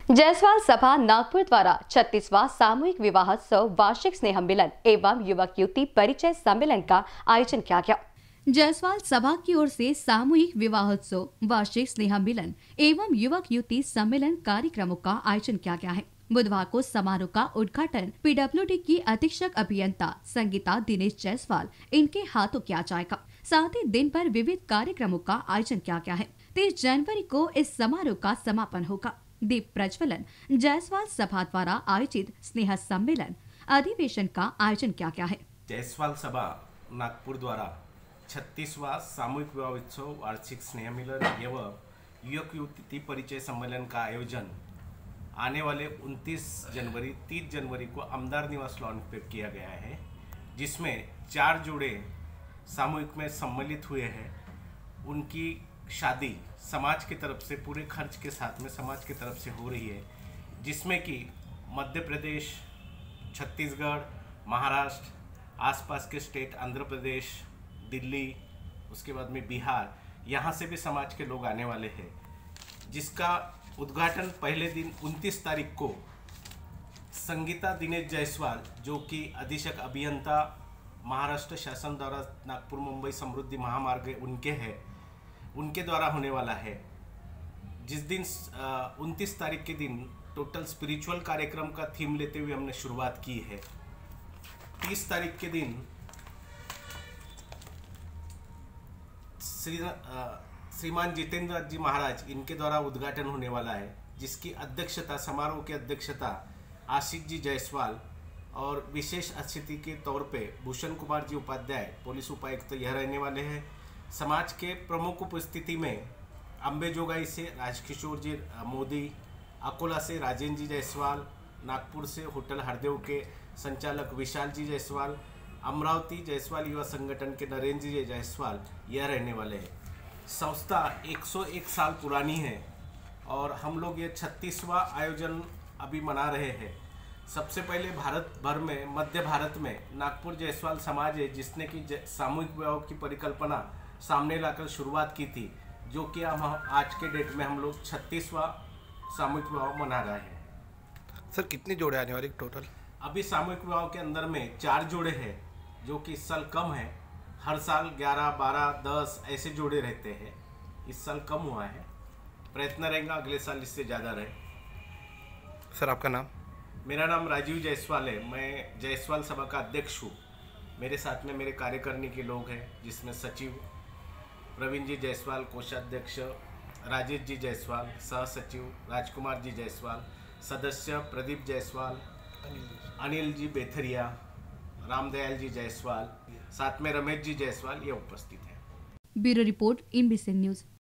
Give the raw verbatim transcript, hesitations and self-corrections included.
जायसवाल सभा नागपुर द्वारा छत्तीसवां सामूहिक विवाहोत्सव वार्षिक स्नेह मिलन एवं युवक युवती परिचय सम्मेलन का आयोजन किया गया। जायसवाल सभा की ओर से सामूहिक विवाहोत्सव वार्षिक स्नेह मिलन एवं युवक युवती सम्मेलन कार्यक्रमों का आयोजन किया गया है। बुधवार को समारोह का उद्घाटन पीडब्ल्यूडी की अधीक्षक अभियंता संगीता दिनेश जायसवाल इनके हाथों किया जाएगा। साथ ही दिन भर विविध कार्यक्रमों का आयोजन किया गया है। तीस जनवरी को इस समारोह का समापन होगा। दीप प्रज्वलन जायसवाल सभा द्वारा आयोजित स्नेह सम्मेलन अधिवेशन का आयोजन किया गया है। जायसवाल सभा नागपुर द्वारा छत्तीसवां सामूहिक विवाह उत्सव वार्षिक स्नेह मिलन एवं युवक युवती परिचय सम्मेलन का आयोजन आने वाले उनतीस जनवरी तीस जनवरी को आमदार निवास लॉन पे किया गया है, जिसमें चार जोड़े सामूहिक में सम्मिलित हुए हैं। उनकी शादी समाज की तरफ से पूरे खर्च के साथ में समाज की तरफ से हो रही है, जिसमें कि मध्य प्रदेश, छत्तीसगढ़, महाराष्ट्र, आसपास के स्टेट आंध्र प्रदेश, दिल्ली, उसके बाद में बिहार, यहाँ से भी समाज के लोग आने वाले हैं, जिसका उद्घाटन पहले दिन उनतीस तारीख को संगीता दिनेश जायसवाल जो कि अधीक्षक अभियंता महाराष्ट्र शासन द्वारा नागपुर मुंबई समृद्धि महामार्ग उनके हैं, उनके द्वारा होने वाला है। जिस दिन उनतीस तारीख के दिन टोटल स्पिरिचुअल कार्यक्रम का थीम लेते हुए हमने शुरुआत की है। तीस तारीख के दिन श्री श्रीमान जितेंद्र जी महाराज इनके द्वारा उद्घाटन होने वाला है, जिसकी अध्यक्षता समारोह की अध्यक्षता आशीष जी जायसवाल और विशेष अतिथि के तौर पे भूषण कुमार जी उपाध्याय पुलिस उपायुक्त तो यह रहने वाले हैं। समाज के प्रमुख उपस्थिति में अम्बेजोगाई से राजकिशोर जी मोदी, अकोला से राजेंद्र जी जायसवाल, नागपुर से होटल हरदेव के संचालक विशाल जी जायसवाल, अमरावती जायसवाल युवा संगठन के नरेंद्र जी जायसवाल यह रहने वाले हैं। संस्था एक सौ एक साल पुरानी है और हम लोग ये छत्तीसवां आयोजन अभी मना रहे हैं। सबसे पहले भारत भर में, मध्य भारत में नागपुर जायसवाल समाज है जिसने कि सामूहिक विवाह की परिकल्पना सामने लाकर शुरुआत की थी, जो कि हम आज के डेट में हम लोग छत्तीसवां सामूहिक विवाह मना रहे हैं। सर कितने जोड़े आने वाले टोटल? अभी सामूहिक विवाह के अंदर में चार जोड़े हैं, जो कि इस साल कम है। हर साल ग्यारह, बारह, दस ऐसे जोड़े रहते हैं, इस साल कम हुआ है। प्रयत्न रहेगा अगले साल इससे ज़्यादा रहे। सर आपका नाम? मेरा नाम राजीव जायसवाल है। मैं जायसवाल सभा का अध्यक्ष हूँ। मेरे साथ में मेरे कार्यकारिणी के लोग हैं, जिसमें सचिव प्रवीण जी जायसवाल, कोषाध्यक्ष राजेश जी जायसवाल, सह सचिव राजकुमार जी जायसवाल, सदस्य प्रदीप जायसवाल, अनिल जी बेथरिया, रामदयाल जी जायसवाल, साथ में रमेश जी जायसवाल ये उपस्थित हैं। Bureau report, MBC news.